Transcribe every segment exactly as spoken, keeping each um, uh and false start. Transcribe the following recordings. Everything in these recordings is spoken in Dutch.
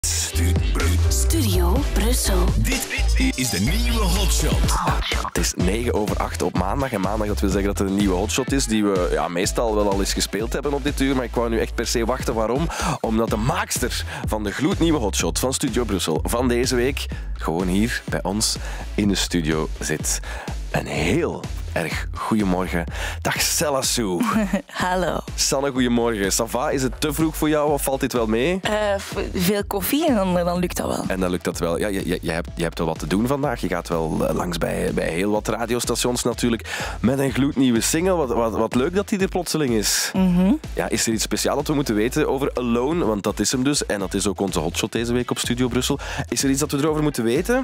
Studio Brussel. Dit is de nieuwe hotshot. Het is negen over acht op maandag. En maandag, dat wil zeggen dat het een nieuwe hotshot is die we ja, meestal wel al eens gespeeld hebben op dit uur. Maar ik wou nu echt per se wachten. Waarom? Omdat de maakster van de gloednieuwe hotshot van Studio Brussel van deze week gewoon hier bij ons in de studio zit. Een heel erg goedemorgen. Dag Sella Sue. Hallo. Sanne, goedemorgen. Ça va? Is het te vroeg voor jou of valt dit wel mee? Uh, veel koffie en dan, dan lukt dat wel. En dan lukt dat wel. Ja, je, je, je, hebt, je hebt wel wat te doen vandaag. Je gaat wel langs bij, bij heel wat radiostations natuurlijk. Met een gloednieuwe single. Wat, wat, wat leuk dat die er plotseling is. Mm-hmm. Ja, is er iets speciaals dat we moeten weten over Alone? Want dat is hem dus. En dat is ook onze hotshot deze week op Studio Brussel. Is er iets dat we erover moeten weten?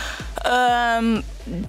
Um,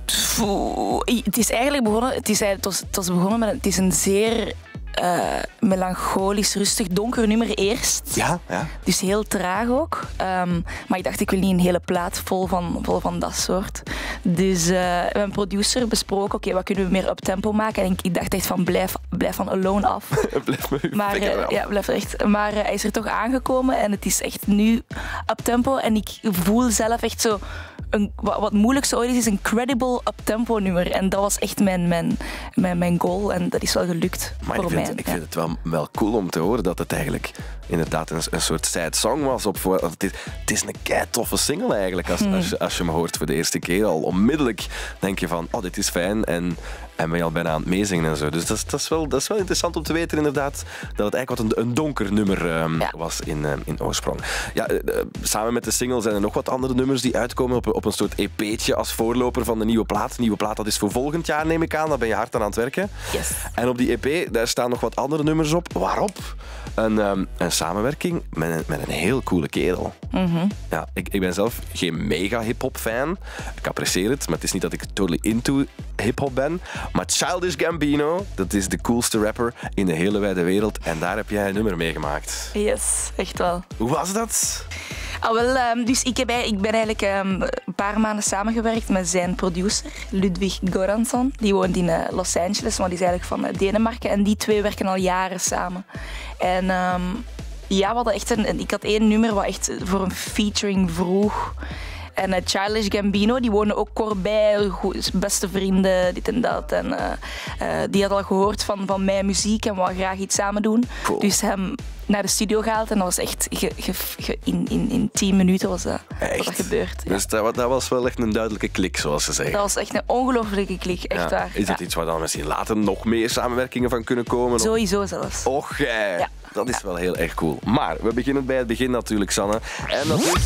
het is eigenlijk begonnen... Het, is, het, was, het was begonnen met... Het is een zeer... Uh, melancholisch, rustig, donker nummer eerst. Ja, ja. Dus heel traag ook. Um, maar ik dacht, ik wil niet een hele plaat vol van, vol van dat soort. Dus uh, met mijn producer besproken, oké, okay, wat kunnen we meer up-tempo maken? En ik, ik dacht echt van, blijf, blijf van Alone af. blijf me maar, uh, ja, blijf er echt. Maar uh, hij is er toch aangekomen en het is echt nu up-tempo. En ik voel zelf echt zo... Een, wat, wat moeilijk zo ooit is, is een credible up-tempo nummer. En dat was echt mijn, mijn, mijn, mijn goal. En dat is wel gelukt maar voor ik vind, mij. Ik vind ja. het wel, wel cool om te horen dat het eigenlijk inderdaad een, een soort side song was. Op voor, het, is, het is een kei toffe single eigenlijk. Als, hmm. als, je, als je hem hoort voor de eerste keer al. Onmiddellijk denk je van, oh, dit is fijn. En, en ben je al bijna aan het meezingen en zo. Dus dat is, dat is, wel, dat is wel interessant om te weten inderdaad dat het eigenlijk wat een, een donker nummer um, ja. was in, um, in oorsprong. Ja, uh, samen met de single zijn er nog wat andere nummers die uitkomen op, op een soort E P'tje als voorloper van de nieuwe plaat. De nieuwe plaat dat is voor volgend jaar, neem ik aan. Daar ben je hard aan aan het werken. Yes. En op die E P, daar staan nog wat andere nummers op. Waarop? Een, um, een samenwerking met een, met een heel coole kerel. Mm-hmm. Ja, ik, ik ben zelf geen mega hip-hop fan. Ik apprecieer het, maar het is niet dat ik totally into hip-hop ben. Maar Childish Gambino, dat is de coolste rapper in de hele wijde wereld. En daar heb jij een nummer mee gemaakt. Yes, echt wel. Hoe was dat? Ah, wel, um, dus ik, heb, ik ben eigenlijk um, een paar maanden samengewerkt met zijn producer, Ludwig Goransson. Die woont in uh, Los Angeles, maar die is eigenlijk van uh, Denemarken. En die twee werken al jaren samen. En um, ja, we hadden echt een, ik had één nummer wat echt voor een featuring vroeg. En uh, Childish Gambino, die woonde ook kort bij, goed, beste vrienden, dit en dat. En uh, uh, die had al gehoord van, van mijn muziek en wou graag iets samen doen. Cool. Dus hem naar de studio gehaald en dat was echt ge, ge, ge, in, in, in tien minuten was dat, was dat gebeurd. Ja. Dus dat, dat was wel echt een duidelijke klik, zoals ze zeggen. Dat was echt een ongelofelijke klik, echt ja. waar. Is dat ja. iets waar dan misschien later nog meer samenwerkingen van kunnen komen? Sowieso zelfs. Och, jij. Ja. Dat is ja. wel heel erg cool. Maar we beginnen bij het begin natuurlijk, Sanne. En dat is...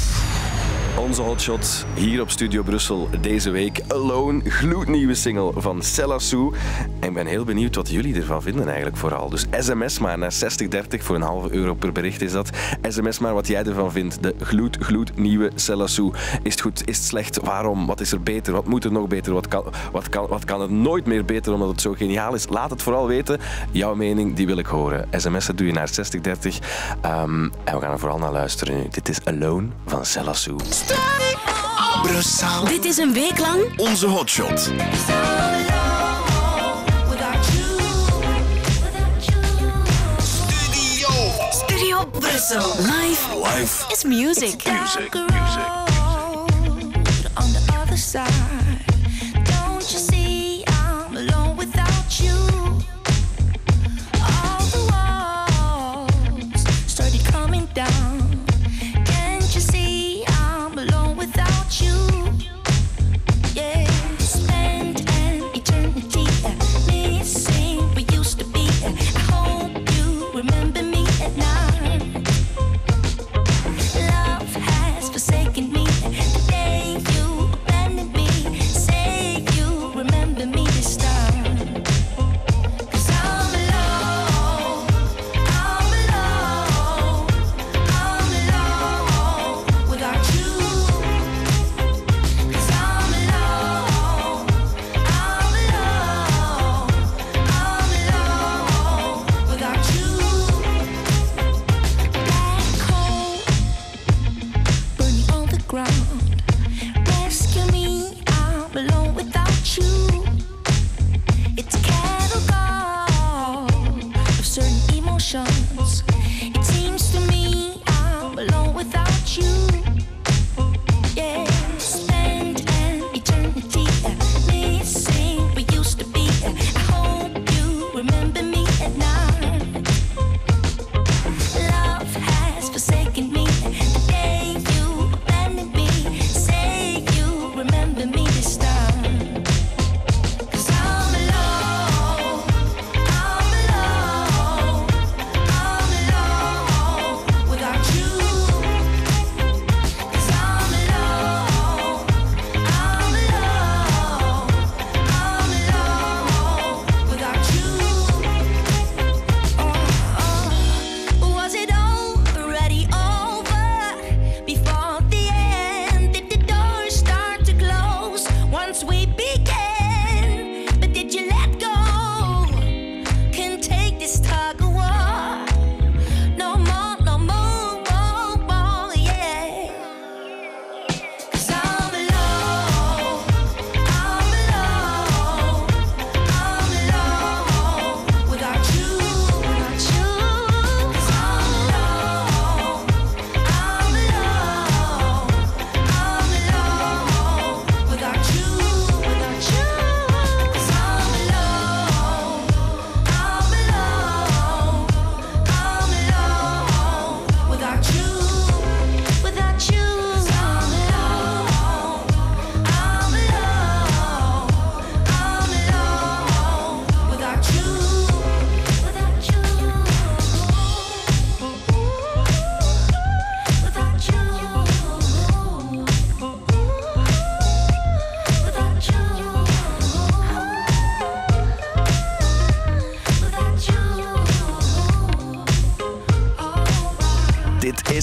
onze hotshot hier op Studio Brussel deze week. Alone, gloednieuwe single van Sella Sue. En ik ben heel benieuwd wat jullie ervan vinden eigenlijk vooral. Dus sms maar naar zestig dertig voor een halve euro per bericht is dat. Sms maar wat jij ervan vindt. De gloed, gloednieuwe Sella Sue. Is het goed? Is het slecht? Waarom? Wat is er beter? Wat moet er nog beter? Wat kan, wat kan, wat kan er nooit meer beter omdat het zo geniaal is? Laat het vooral weten. Jouw mening, die wil ik horen. sms'en doe je naar zestig dertig. Um, en we gaan er vooral naar luisteren nu. Dit is Alone van Sella Sue. Brussel. Dit is een week lang onze hotshot. Studio. Studio Brussel. Live. Live is music. It's music. Music. On the other side, don't you see I'm alone without you? All the walls started coming down. Can't you see I'm alone without you? Yeah, spend an eternity missing we used to be. I hope you remember me at night. Love has forsaken me the day you abandoned me.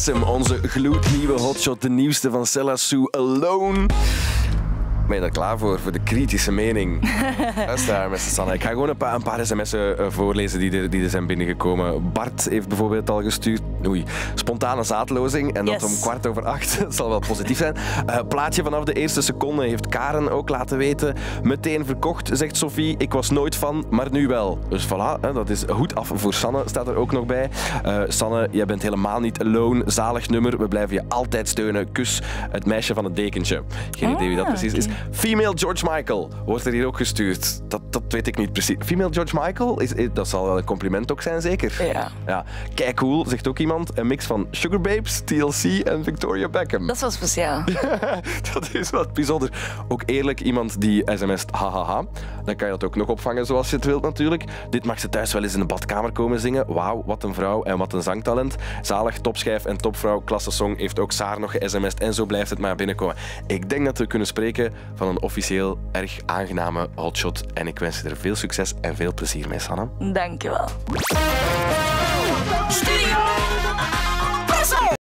is hem, onze gloednieuwe hotshot, de nieuwste van Sella Sue, Alone. Ben je er klaar voor, voor de kritische mening? Luister, met Sanne. Ik ga gewoon een paar, een paar sms'en voorlezen die er, die er zijn binnengekomen. Bart heeft bijvoorbeeld al gestuurd. Oei, spontane zaadlozing. En dat Yes. om kwart over acht. Dat zal wel positief zijn. Uh, plaatje vanaf de eerste seconde heeft Karen ook laten weten. Meteen verkocht, zegt Sophie. Ik was nooit van, maar nu wel. Dus voilà, hè, dat is goed af voor Sanne, staat er ook nog bij. Uh, Sanne, jij bent helemaal niet alone. Zalig nummer. We blijven je altijd steunen. Kus, het meisje van het dekentje. Geen idee wie dat Ah, precies okay. is. Female George Michael wordt er hier ook gestuurd. Dat, dat weet ik niet precies. Female George Michael, is, is- dat zal wel een compliment ook zijn, zeker? Ja. Ja. Kijk cool, zegt ook iemand. Een mix van Sugar Babes, T L C en Victoria Beckham. Dat is wel speciaal. Dat is wat bijzonder. Ook eerlijk, iemand die sms't hahaha. Dan kan je dat ook nog opvangen zoals je het wilt natuurlijk. Dit mag ze thuis wel eens in de badkamer komen zingen. Wauw, wat een vrouw en wat een zangtalent. Zalig, topschijf en topvrouw. Klasse song heeft ook Saar nog ge-sms'd en zo blijft het maar binnenkomen. Ik denk dat we kunnen spreken van een officieel erg aangename hotshot. En ik wens je er veel succes en veel plezier mee, Sanne. Dankjewel.